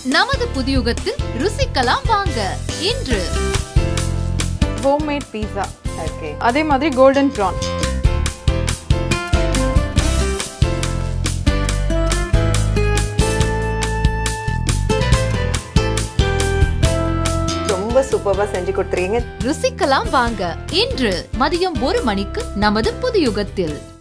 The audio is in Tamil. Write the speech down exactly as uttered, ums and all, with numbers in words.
நமது புதியுகத்தில் ருசிக்கலாம் வாங்க. இன்று ஹோம்மேட் பீஸா இருக்கு. அதே மாதிரி கோல்டன் ப்ரான். ரொம்ப சூப்பரா செஞ்சு கொடுத்துருக்கீங்க. ருசிக்கலாம் வாங்க. இன்று மதியம் ஒரு மணிக்கு நமது புதியுகத்தில்.